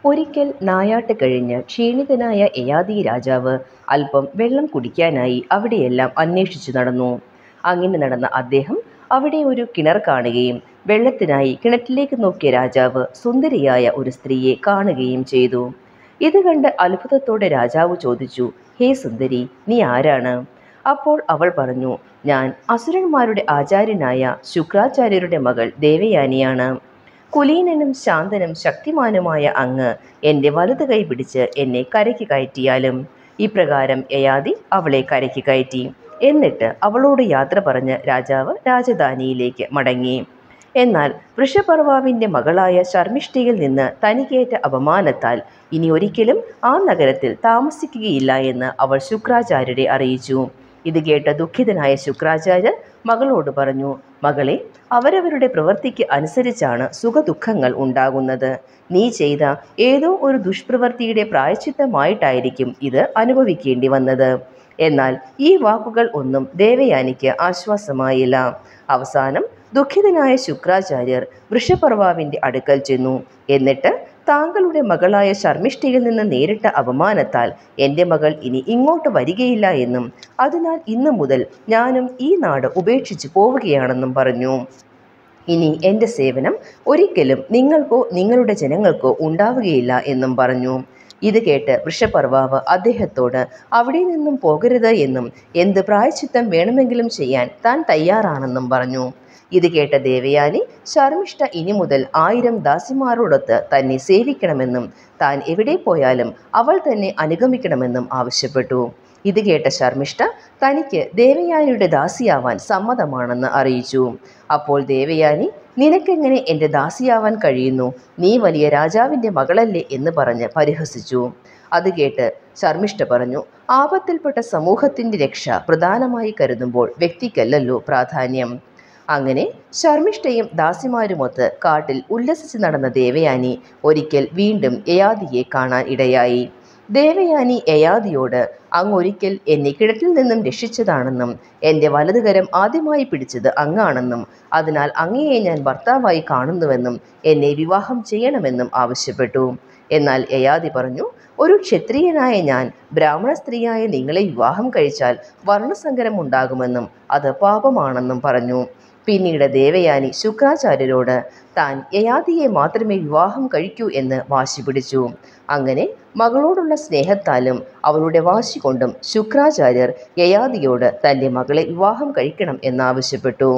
ഒരിക്കൽ നായാട്ട് കഴിഞ്ഞ് ക്ഷീണിതനായ യയാതി രാജാവ് അല്പം വെള്ളം കുടിക്കാനായി അവിടെയെല്ലാം അന്വേഷിച്ചു നടന്നു. അങ്ങനെ നടന്ന അദ്ദേഹം അവിടെ ഒരു കിണർ കാണുകയും വെള്ളത്തിനായി കിണറ്റിലേക്ക് നോക്കിയ രാജാവ് സുന്ദരിയായ ഒരു സ്ത്രീയെ കാണുകയും ചെയ്തു. ഇത് കണ്ട് അത്ഭുതത്തോടെ രാജാവ് ചോദിച്ചു, "ഹേ സുന്ദരി, നീ ആരാണ്?" അപ്പോൾ അവൾ പറഞ്ഞു, "ഞാൻ അസുരന്മാരുടെ ആചാര്യനായ ശുക്രാചാര്യരുടെ മകൾ ദേവയാനിയാണ്. കുലീനനും ശാന്തനും ശക്തിമാനുമായ അങ്ങ് എൻ്റെ വലതു കൈ പിടിച്ച് എന്നെ കരയ്ക്ക് കയറ്റിയാലും." ഇപ്രകാരം യയാതി അവളെ കരയ്ക്ക് കയറ്റി. എന്നിട്ട് അവളോട് യാത്ര പറഞ്ഞ് രാജാവ് രാജധാനിയിലേക്ക് മടങ്ങി. എന്നാൽ വൃഷപർവാവിൻ്റെ മകളായ ശർമ്മിഷ്ഠയിൽ നിന്ന് തനിക്കേറ്റ അപമാനത്താൽ ഇനി ഒരിക്കലും ആ നഗരത്തിൽ താമസിക്കുകയില്ല എന്ന് അവൾ ശുക്രാചാര്യരെ അറിയിച്ചു. ഇത് കേട്ട ദുഃഖിതനായ ശുക്രാചാര്യർ മകളോട് പറഞ്ഞു, "മകളെ, അവരവരുടെ പ്രവൃത്തിക്ക് അനുസരിച്ചാണ് സുഖദുഃഖങ്ങൾ ഉണ്ടാകുന്നത്. നീ ചെയ്ത ഏതോ ഒരു ദുഷ്പ്രവൃത്തിയുടെ പ്രായശ്ചിത്തമായിട്ടായിരിക്കും ഇത് അനുഭവിക്കേണ്ടി വന്നത്." എന്നാൽ ഈ വാക്കുകൾ ഒന്നും ദേവയാനിക്ക് ആശ്വാസമായില്ല. അവസാനം ദുഃഖിതനായ ശുക്രാചാര്യർ വൃഷപർവാവിൻ്റെ അടുക്കൽ ചെന്നു. എന്നിട്ട്, "താങ്കളുടെ മകളായ ശർമ്മിഷ്ഠയിൽ നിന്ന് നേരിട്ട അപമാനത്താൽ എൻ്റെ മകൾ ഇനി ഇങ്ങോട്ട് വരികയില്ല എന്നും അതിനാൽ ഇന്നു മുതൽ ഞാനും ഈ നാട് ഉപേക്ഷിച്ച് പോവുകയാണെന്നും പറഞ്ഞു. ഇനി എൻ്റെ സേവനം ഒരിക്കലും നിങ്ങൾക്കോ നിങ്ങളുടെ ജനങ്ങൾക്കോ ഉണ്ടാവുകയില്ല എന്നും പറഞ്ഞു. ഇത് കേട്ട് വൃഷപർവാവ് അദ്ദേഹത്തോട് അവിടെ നിന്നും പോകരുത് എന്നും എന്ത് പ്രായശ്ചിത്തം വേണമെങ്കിലും ചെയ്യാൻ താൻ തയ്യാറാണെന്നും പറഞ്ഞു. ഇത് കേട്ട ദേവയാനി ശർമ്മിഷ്ഠ ഇനി മുതൽ 1000 ദാസിമാരോടൊത്ത് തന്നെ സേവിക്കണമെന്നും താൻ എവിടെ പോയാലും അവൾ തന്നെ അനുഗമിക്കണമെന്നും ആവശ്യപ്പെട്ടു. ഇത് കേട്ട ശർമ്മിഷ്ഠ തനിക്ക് ദേവയാനിയുടെ ദാസിയാവാൻ സമ്മതമാണെന്ന് അറിയിച്ചു. അപ്പോൾ ദേവയാനി, "നിനക്കെങ്ങനെ എൻ്റെ ദാസിയാവാൻ കഴിയുന്നു? നീ വലിയ രാജാവിൻ്റെ മകളല്ലേ?" എന്ന് പറഞ്ഞ് പരിഹസിച്ചു. അത് കേട്ട് ശർമ്മിഷ്ഠ പറഞ്ഞു, "ആപത്തിൽപ്പെട്ട സമൂഹത്തിൻ്റെ രക്ഷ പ്രധാനമായി കരുതുമ്പോൾ വ്യക്തിക്കല്ലല്ലോ പ്രാധാന്യം." അങ്ങനെ ശർമ്മിഷ്ഠയും ദാസിമാരുമൊത്ത് കാട്ടിൽ ഉല്ലസിച്ച് നടന്ന ദേവയാനി ഒരിക്കൽ വീണ്ടും യയാതിയെ കാണാൻ ഇടയായി. ദേവയാനി യയാതിയോട്, "അങ്ങൊരിക്കൽ എന്നെ കിണറ്റിൽ നിന്നും രക്ഷിച്ചതാണെന്നും എൻ്റെ വലതുകരം ആദ്യമായി പിടിച്ചത് അങ്ങാണെന്നും അതിനാൽ അങ്ങയെ ഞാൻ ഭർത്താവായി കാണുന്നുവെന്നും എന്നെ വിവാഹം ചെയ്യണമെന്നും ആവശ്യപ്പെട്ടു." എന്നാൽ യയാതി പറഞ്ഞു, "ഒരു ക്ഷത്രിയനായ ഞാൻ ബ്രാഹ്മണ സ്ത്രീയായ നിങ്ങളെ വിവാഹം കഴിച്ചാൽ വർണ്ണസങ്കരം ഉണ്ടാകുമെന്നും അത് പാപമാണെന്നും പറഞ്ഞു." പിന്നീട് ദേവയാനി ശുക്രാചാര്യരോട് താൻ യയാതിയെ മാത്രമേ വിവാഹം കഴിക്കൂ എന്ന് വാശി പിടിച്ചു. അങ്ങനെ മകളോടുള്ള സ്നേഹത്താലും അവളുടെ വാശി കൊണ്ടും ശുക്രാചാര്യർ യയാതിയോട് തൻ്റെ മകളെ വിവാഹം കഴിക്കണം എന്നാവശ്യപ്പെട്ടു.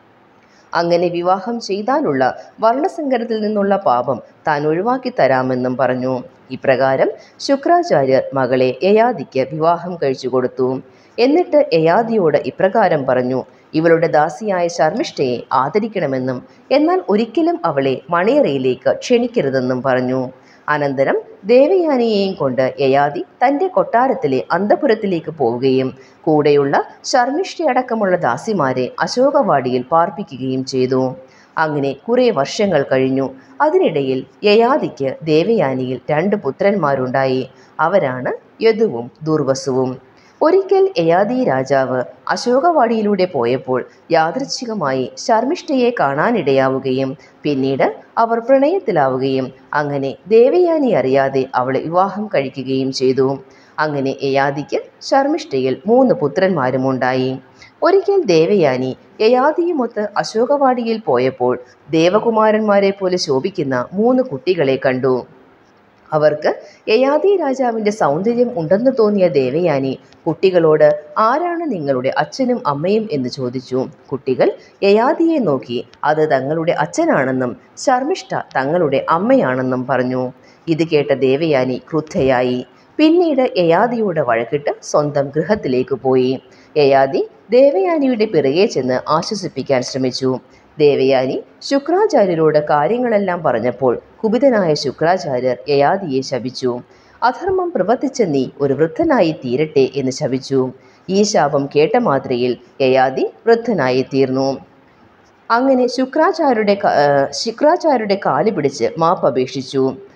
അങ്ങനെ വിവാഹം ചെയ്താലുള്ള വർണ്ണസങ്കരത്തിൽ നിന്നുള്ള പാപം താൻ ഒഴിവാക്കി തരാമെന്നും പറഞ്ഞു. ഇപ്രകാരം ശുക്രാചാര്യർ മകളെ യയാതിക്ക് വിവാഹം കഴിച്ചു കൊടുത്തു. എന്നിട്ട് യയാതിയോട് ഇപ്രകാരം പറഞ്ഞു, "ഇവളുടെ ദാസിയായ ശർമ്മിഷ്ഠയെ ആദരിക്കണമെന്നും എന്നാൽ ഒരിക്കലും അവളെ മണിയറയിലേക്ക് ക്ഷണിക്കരുതെന്നും പറഞ്ഞു." അനന്തരം ദേവയാനിയെയും കൊണ്ട് യയാതി തൻ്റെ കൊട്ടാരത്തിലെ അന്തഃപുരത്തിലേക്ക് പോവുകയും കൂടെയുള്ള ശർമ്മിഷ്ഠയടക്കമുള്ള ദാസിമാരെ അശോകവാടിയിൽ പാർപ്പിക്കുകയും ചെയ്തു. അങ്ങനെ കുറേ വർഷങ്ങൾ കഴിഞ്ഞു. അതിനിടയിൽ യയാതിക്ക് ദേവയാനിയിൽ 2 പുത്രന്മാരുണ്ടായി. അവരാണ് യദുവും ദുർവസുവും. ഒരിക്കൽ യയാതി രാജാവ് അശോകവാടിയിലൂടെ പോയപ്പോൾ യാദൃച്ഛികമായി ശർമ്മിഷ്ഠയെ കാണാനിടയാവുകയും പിന്നീട് അവർ പ്രണയത്തിലാവുകയും അങ്ങനെ ദേവയാനി അറിയാതെ അവളെ വിവാഹം കഴിക്കുകയും ചെയ്തു. അങ്ങനെ യയാതിക്ക് ശർമ്മിഷ്ഠയിൽ 3 പുത്രന്മാരും ഉണ്ടായി. ഒരിക്കൽ ദേവയാനി യയാതിയുമൊത്ത് അശോകവാടിയിൽ പോയപ്പോൾ ദേവകുമാരന്മാരെ പോലെ ശോഭിക്കുന്ന 3 കുട്ടികളെ കണ്ടു. അവർക്ക് യയാതി രാജാവിൻ്റെ സൗന്ദര്യം ഉണ്ടെന്ന് തോന്നിയ ദേവയാനി കുട്ടികളോട്, "ആരാണ് നിങ്ങളുടെ അച്ഛനും അമ്മയും?" എന്ന് ചോദിച്ചു. കുട്ടികൾ യയാതിയെ നോക്കി അത് തങ്ങളുടെ അച്ഛനാണെന്നും ശർമ്മിഷ്ഠ തങ്ങളുടെ അമ്മയാണെന്നും പറഞ്ഞു. ഇത് കേട്ട ദേവയാനി ക്രുദ്ധയായി. പിന്നീട് യയാതിയോട് വഴക്കിട്ട് സ്വന്തം ഗൃഹത്തിലേക്ക് പോയി. യയാതി ദേവയാനിയുടെ പിറകെ ചെന്ന് ആശ്വസിപ്പിക്കാൻ ശ്രമിച്ചു. ദേവയാനി ശുക്രാചാര്യരോട് കാര്യങ്ങളെല്ലാം പറഞ്ഞപ്പോൾ കുപിതനായ ശുക്രാചാര്യർ യയാതിയെ ശപിച്ചു. "അധർമ്മം പ്രവർത്തിച്ച നീ ഒരു വൃദ്ധനായി തീരട്ടെ" എന്ന് ശപിച്ചു. ഈ ശാപം കേട്ട മാത്രയിൽ യയാതി വൃദ്ധനായി തീർന്നു. അങ്ങനെ ശുക്രാചാര്യരുടെ കാല് പിടിച്ച് മാപ്പപേക്ഷിച്ചു.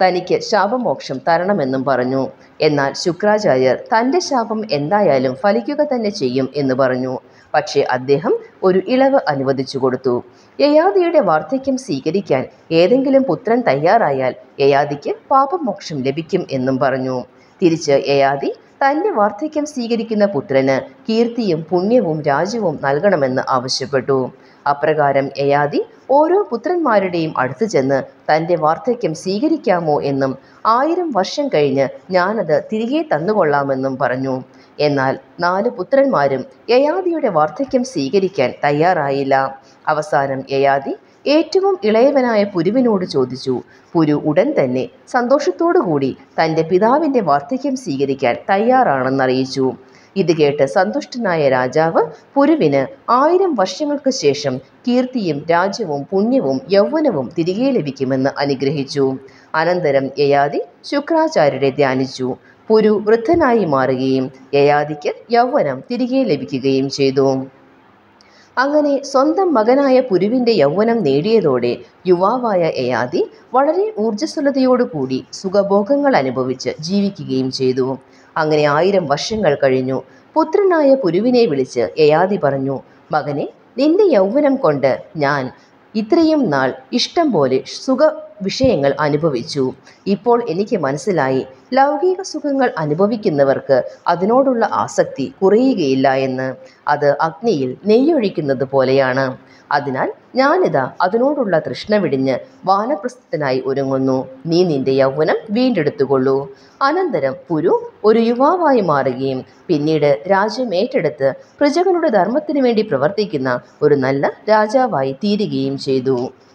തനിക്ക് ശാപമോക്ഷം തരണമെന്നും പറഞ്ഞു. എന്നാൽ ശുക്രാചാര്യർ തൻ്റെ ശാപം എന്തായാലും ഫലിക്കുക തന്നെ ചെയ്യും എന്ന് പറഞ്ഞു. പക്ഷേ അദ്ദേഹം ഒരു ഇളവ് അനുവദിച്ചു കൊടുത്തു. യയാതിയുടെ വാർദ്ധക്യം സ്വീകരിക്കാൻ ഏതെങ്കിലും പുത്രൻ തയ്യാറായാൽ യയാതിക്ക് പാപമോക്ഷം ലഭിക്കും എന്നും പറഞ്ഞു. തിരിച്ച് യയാതി തൻ്റെ വാർദ്ധക്യം സ്വീകരിക്കുന്ന പുത്രന് കീർത്തിയും പുണ്യവും രാജ്യവും നൽകണമെന്ന് ആവശ്യപ്പെട്ടു. അപ്രകാരം യയാതി ഓരോ പുത്രന്മാരുടെയും അടുത്ത് ചെന്ന് തൻ്റെ വാർദ്ധക്യം സ്വീകരിക്കാമോ എന്നും 1000 വർഷം കഴിഞ്ഞ് ഞാനത് തിരികെ തന്നുകൊള്ളാമെന്നും പറഞ്ഞു. എന്നാൽ 4 പുത്രന്മാരും യയാതിയുടെ വാർദ്ധക്യം സ്വീകരിക്കാൻ തയ്യാറായില്ല. അവസാനം യയാതി ഏറ്റവും ഇളയവനായ പുരുവിനോട് ചോദിച്ചു. പുരു ഉടൻ തന്നെ സന്തോഷത്തോടുകൂടി തൻ്റെ പിതാവിൻ്റെ വാർദ്ധക്യം സ്വീകരിക്കാൻ തയ്യാറാണെന്നറിയിച്ചു. ഇത് കേട്ട് സന്തുഷ്ടനായ രാജാവ് പുരുവിന് 1000 വർഷങ്ങൾക്ക് ശേഷം കീർത്തിയും രാജ്യവും പുണ്യവും യൗവനവും തിരികെ ലഭിക്കുമെന്ന് അനുഗ്രഹിച്ചു. അനന്തരം യയാതി ശുക്രാചാര്യരെ ധ്യാനിച്ചു. പുരു വൃദ്ധനായി മാറുകയും യയാതിക്ക് യൗവനം തിരികെ ലഭിക്കുകയും ചെയ്തു. അങ്ങനെ സ്വന്തം മകനായ പുരുവിൻ്റെ യൗവനം നേടിയതോടെ യുവാവായ യയാതി വളരെ ഊർജ്ജസ്വലതയോടുകൂടി സുഖഭോഗങ്ങൾ അനുഭവിച്ച് ജീവിക്കുകയും ചെയ്തു. അങ്ങനെ 1000 വർഷങ്ങൾ കഴിഞ്ഞു. പുത്രനായ പുരുവിനെ വിളിച്ച് യയാതി പറഞ്ഞു, മകനെ, നിന്റെ യൗവനം കൊണ്ട് ഞാൻ ഇത്രയും നാൾ ഇഷ്ടം പോലെ സുഖ വിഷയങ്ങൾ അനുഭവിച്ചു. ഇപ്പോൾ എനിക്ക് മനസ്സിലായി, ലൗകിക സുഖങ്ങൾ അനുഭവിക്കുന്നവർക്ക് അതിനോടുള്ള ആസക്തി കുറയുകയില്ല എന്ന്. അത് അഗ്നിയിൽ നെയ്യൊഴിക്കുന്നത് പോലെയാണ്. അതിനാൽ ഞാനിതാ അതിനോടുള്ള തൃഷ്ണ വിടിഞ്ഞ് വാനപ്രസ്ഥനായി ഒരുങ്ങുന്നു. നീ നിന്റെ യൗവനം വീണ്ടെടുത്തുകൊള്ളൂ. അനന്തരം പുരു ഒരു യുവാവായി മാറുകയും പിന്നീട് രാജ്യം ഏറ്റെടുത്ത് പ്രജകളുടെ ധർമ്മത്തിനു വേണ്ടി പ്രവർത്തിക്കുന്ന ഒരു നല്ല രാജാവായി തീരുകയും ചെയ്തു.